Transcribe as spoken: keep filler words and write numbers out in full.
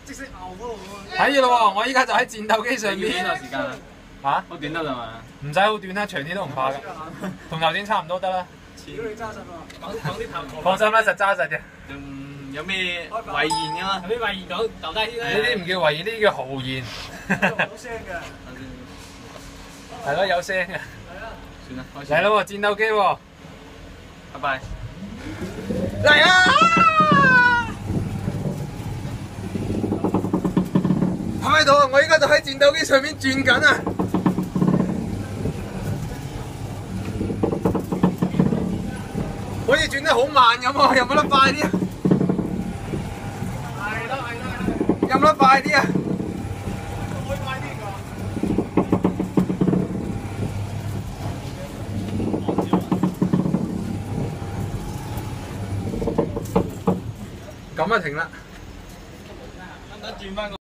即食牛嗰度喎。 睇住咯喎，我依家就喺戰鬥機上邊。 幾耐時間啊？ 嚇？ 好短得啦嘛？ 唔使好短啦，長啲都唔怕㗎，同頭先差唔多得啦。 如果你揸實喎，講講啲頭殼。 放心啦，實揸實嘅。 嗯，有咩遺言㗎嘛？ 有咩遺言講留低啲呢咧？ 啲唔叫遺言，呢啲叫豪言。 有聲嘅。 係咯，有聲嘅。 算啦，開始。 嚟咯喎，戰鬥機喎！ 拜拜。 嚟啊！喺咪度啊？我依家就喺戰鬥機上面轉緊啊！好似轉得好慢咁喎，有冇得快啲啊？ 係得係得。 有冇得快啲啊？ 可以快啲㗎。 咁啊停啦！ 等轉翻個。